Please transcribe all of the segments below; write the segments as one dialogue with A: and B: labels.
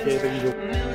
A: я это видел.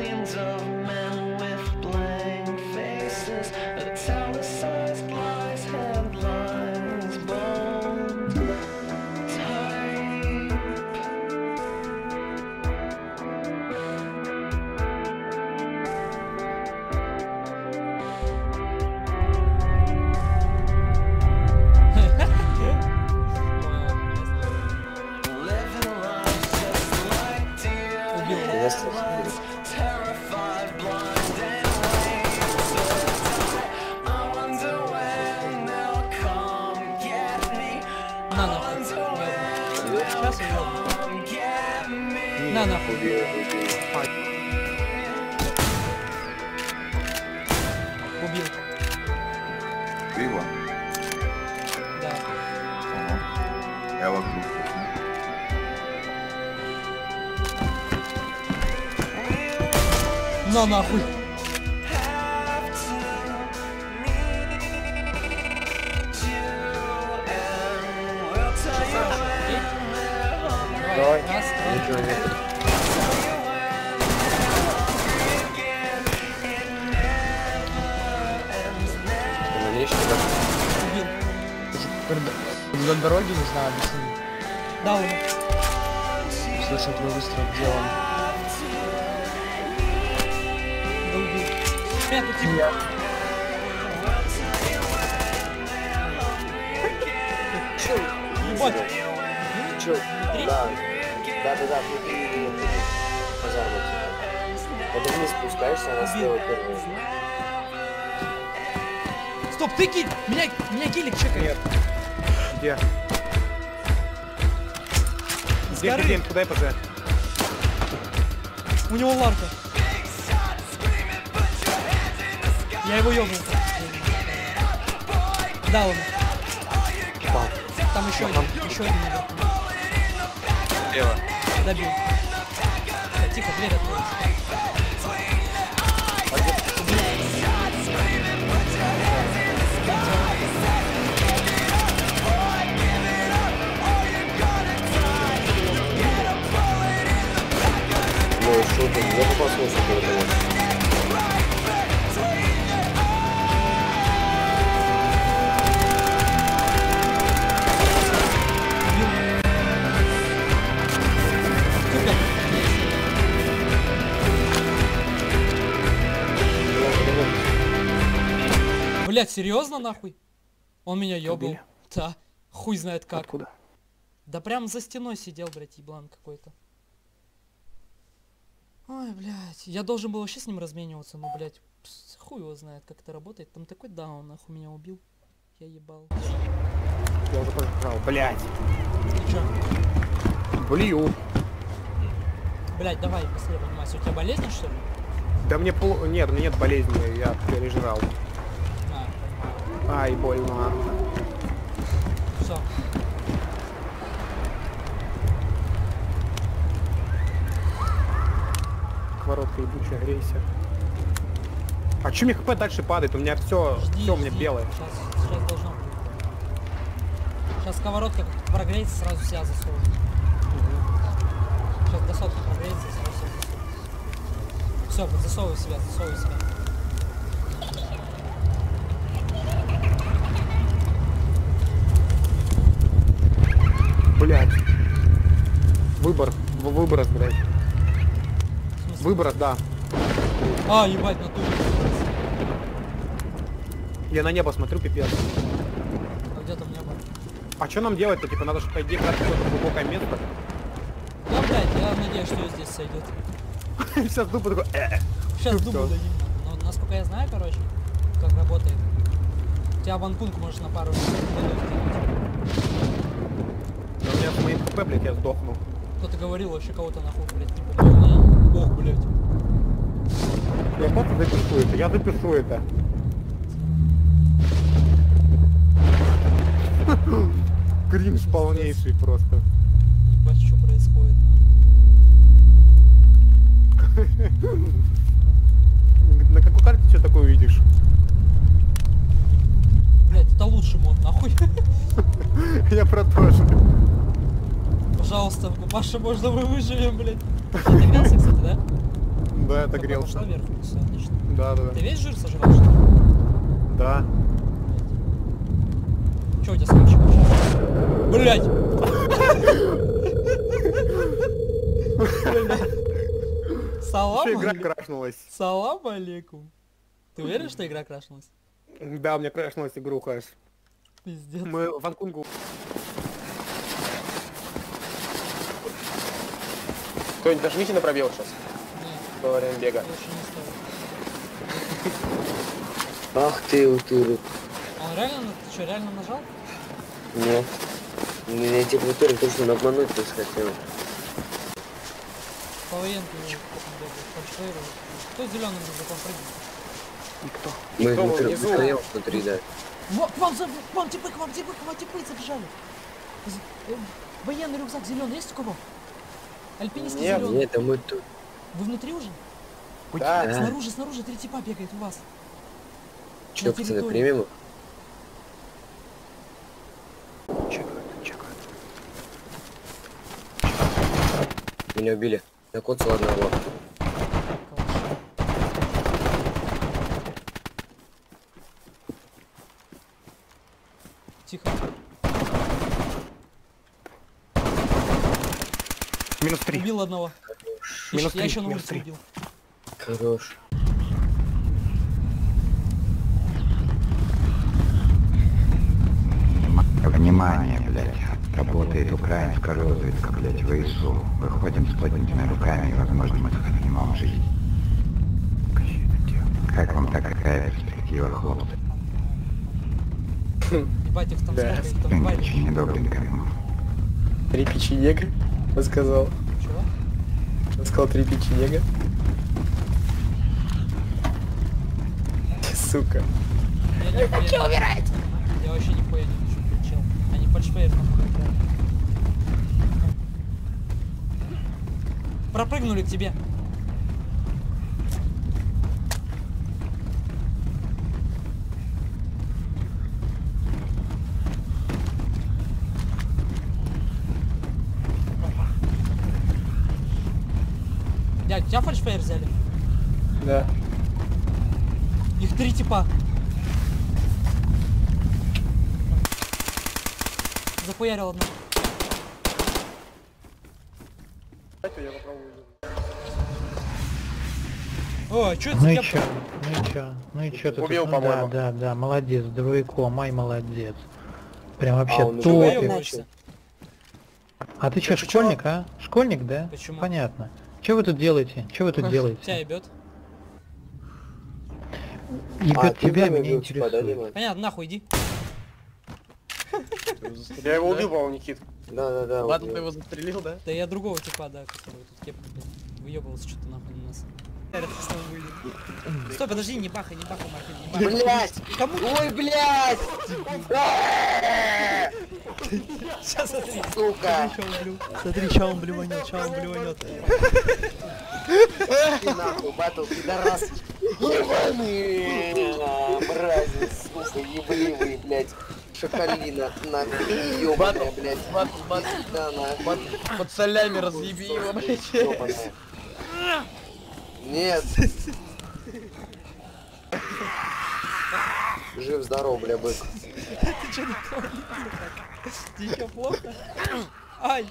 B: На нахуй. Убил.
C: Ты его?
B: Да.
C: Ага. Я вокруг.
B: На нахуй.
A: Давай.
B: Раз, два.
A: Ничего нет.
B: Убил.
A: Вдоль дороги, не знаю, объясни.
B: Да, он.
A: Слышал твой выстрел, где он?
B: Да убил. Меня тут типа. Ебать.
D: Чё?
B: Три?
D: Да, внутри казармы типа. Это вниз спускаешься, она слева первая.
B: Стоп, ты кинь! Меня гелик чекает.
A: Нет. Где?
B: С горы.
A: Где? Куда я пожать?
B: У него ларка. Я его ёбнул. Да, он. Там еще один. Еще один.
C: Лево.
B: Добил. Тихо, дверь открылась.
D: Ну что ты, я попался на этого.
B: Блять, серьезно нахуй? Он меня ёбал.
A: Убили?
B: Да. Хуй знает как.
A: Откуда?
B: Да прям за стеной сидел, блять, еблан какой-то. Ой, блядь. Я должен был вообще с ним размениваться, но, блядь, хуй его знает, как это работает. Там такой даун, нахуй, меня убил. Я ебал.
A: Я уже пожрал, блядь.
B: Ты чё?
A: Блю.
B: Блядь, давай, быстрее поднимайся. У тебя болезнь, что ли?
A: Да мне нет, у меня нет болезни, я пережрал.
B: А,
A: Ай, больно.
B: все.
A: Короткая ебучая агрессия. А чё мне хп дальше падает? У меня все у меня белое.
B: Сейчас должно быть. Сейчас сковородка как прогреется, сразу себя засовывает. Сейчас до сотки прогреется, сразу себя засовывает. Все, засовывай себя, засовывай себя.
A: Блядь. Выброс, блядь. Выброс, да.
B: А, ебать, натуре.
A: Я на небо смотрю, пипец.
B: А где там небо?
A: А что нам делать-то? Типа надо же, по идее, брать какое-то глубокое место.
B: Да, блядь, я надеюсь, что здесь сойдет.
A: Сейчас дупа такой.
B: Сейчас
A: Всё.
B: думаю дадим. Но насколько я знаю, короче, как работает. У тебя ванпунг можешь на пару минут
A: У меня с моим хп, блядь, я сдохну.
B: кто-то говорил, вообще кого-то нахуй, блядь, не понял, да? Ох, блядь.
A: Я просто запишу это, я запишу это. Кринж полнейший просто.
B: Ебать, что происходит,
A: На какой карте что такое увидишь?
B: блядь, это лучший мод, нахуй.
A: Я про то же.
B: Пожалуйста, Паша, можно мы выживем, блядь. Ты отыгрался, кстати, да?
A: Да, это
B: Только
A: грел.
B: пошла вверх, всё, отлично.
A: Да, да,
B: Ты весь жир сожрал, что ли?
A: да.
B: Чё у тебя с кончиком сейчас? Блять! Салам
A: Еще игра
B: алейкум.
A: крашнулась.
B: Салам алейкум. Ты уверен, что игра крашнулась?
A: Да, у меня крашнулась игруха.
B: Пиздец.
A: Мы в Анкунгу.
E: Кто-нибудь нажмите на пробел сейчас.
B: Нет,
E: Во время бега.
B: лучше не ставить.
D: Ах ты, утырок.
B: А он реально, ты что, реально нажал?
D: Нет. Меня типа утырок точно обмануть не хотел.
B: По военке потом бегает, фальшфейру. Кто зеленым за там прыгнет?
A: Никто.
D: Мы
E: Никто
D: внутри
E: внизу.
D: стоял внутри, да.
B: К вам типы забежали. Военный рюкзак зеленый есть у кого? Альпинистский
E: Нет,
B: зеленый.
D: Нет, а мы тут.
B: Вы внутри уже?
E: Да.
D: Да.
B: Снаружи 3 типа бегает у вас.
D: Чё,
B: На
D: пацаны,
B: территории.
D: примем их?
A: Чекают.
D: Меня убили. Накоцал одного.
B: Тихо.
A: Минус 3.
B: Убил одного.
A: Минус
B: Я
A: 3,
B: еще на
A: минус
B: улице
A: 3.
B: убил.
D: Хорош.
F: Внимание, блядь. Работает украинская разведка, блядь, ВСУ. Выходим с поднятыми руками, и, возможно, мы сохраним жизнь. Как вам такая перспектива, хлопцы?
B: Ебать, их там
E: Да.
B: сколько, их там валит.
F: Очень недобренько.
E: 3 печенега. Он сказал.
B: Чего?
E: Он сказал 3 печенега. Сука.
B: Я не хочу умирать! Я вообще нихуя не хочу включил. Они фальшфейр там играют. Пропрыгнули к тебе. Дядь, тебя фальшфейр взяли?
E: Да.
B: Их 3 типа. Запуярил одну.
E: Я попробую.
B: О, чё это
G: Ну
B: за
G: и
B: кепка?
G: чё? Ну и чё ты
E: Убил,
G: тут? Ну
E: по-моему.
G: да, молодец, двойком, ай, молодец. Прям вообще
D: он уже
G: топик.
D: воевал?
B: Выебываешься?
G: А ты чё, школьник, а? Школьник, да?
B: Почему?
G: Понятно. Чё вы тут делаете? Чё вы тут
B: Тебя
G: делаете?
B: ебет.
G: Ебет
D: ты
G: тебя,
D: время
G: меня
D: был, типа, да,
G: интересует.
D: Дима?
B: Понятно, нахуй иди.
E: Я его убил, по-моему, Никит.
D: Да.
E: Ладно,
D: убил.
E: ты его застрелил, да?
B: Да я другого типа, да, который тут кепка, блядь. Выебывался что-то нахуй на нас. Стой, подожди, не бахай, Марфин, не бахай.
D: Блять!
B: Кому?
D: Ой, блять!
B: Сейчас смотри.
D: Сука!
B: Смотри, чё он блюванет.
D: Ты нахуй, батл, пидорас! Ебаные! Мрази, сука, ебливые, блять! Шоколина, нахуй, ёбаная, блять! Да, нахуй.
E: Под солями разъеби его, блядь.
D: Ёбаная. Нет! Жив-здоров, бля, бык.
B: Ты чё такое? Тебе чё, плохо? Ай!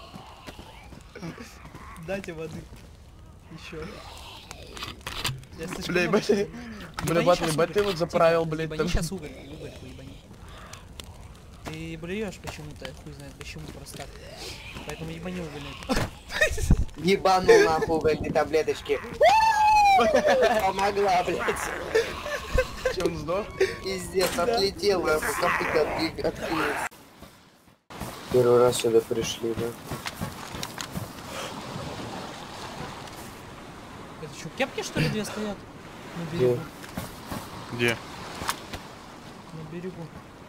B: Дайте воды. Еще. Я слишком
E: Бля,
B: много
E: ебать.
B: всего.
E: Бля,
B: Ебани
E: батл,
B: щас
E: ебать, ты
B: уголь.
E: вот заправил,
B: Тихо,
E: блядь,
B: ебани
E: там.
B: щас уголь ебани. Ты блюешь почему-то, я хуй знает почему, просто так. Поэтому ебани уголь.
D: Ебанул нахуй угольные таблеточки. Помогла, блядь.
E: Че, он сдох?
D: Пиздец, отлетел, нахуй, копыта откинулся. Первый раз сюда пришли, да?
B: Это что, кепки что ли две стоят? На берегу.
C: Где?
B: На берегу.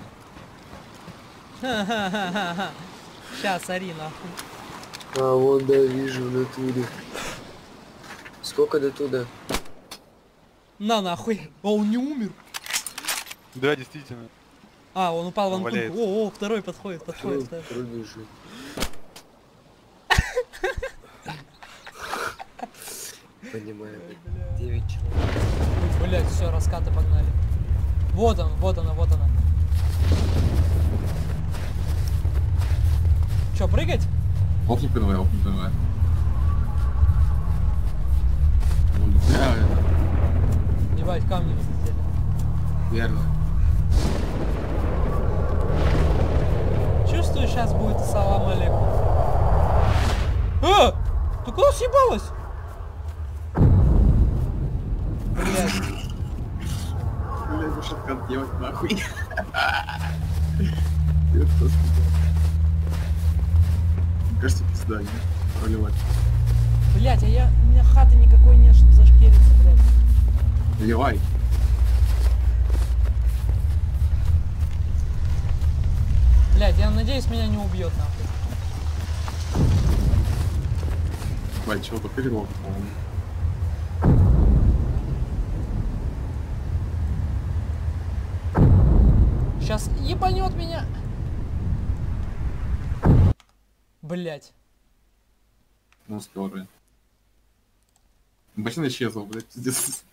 B: Ха-ха-ха-ха. Сейчас, ори нахуй.
D: А, вот, да, вижу в натуре. Сколько до туда?
B: На нахуй. О, он не умер.
C: Да, действительно.
B: А, он упал в
C: Он
B: анкунку.
C: валяется.
B: О, второй подходит.
D: Второй бежит. понимаю, блядь. 9 человек.
B: Блять, все, раскаты погнали. Вот он, вот она, вот она. Че, прыгать?
H: Опника давай, опника давай. Да,
B: Ебать, камни взлетели.
H: верно.
B: Чувствую, сейчас будет салам алейкум. Ты куда съебалась? Блять.
H: Блядь, ну шоткат делать нахуй. Кажется, пизда, не? Проливать.
B: Блять, у меня хаты никакой нет, чтобы зашкериться, блять.
H: Наливай.
B: Блять, я надеюсь, меня не убьет нахуй.
H: Бать, чего-то перелог, по-моему.
B: Сейчас ебанет меня. Блять.
H: Ну, скоро. Бачина исчезла, блядь, пиздец.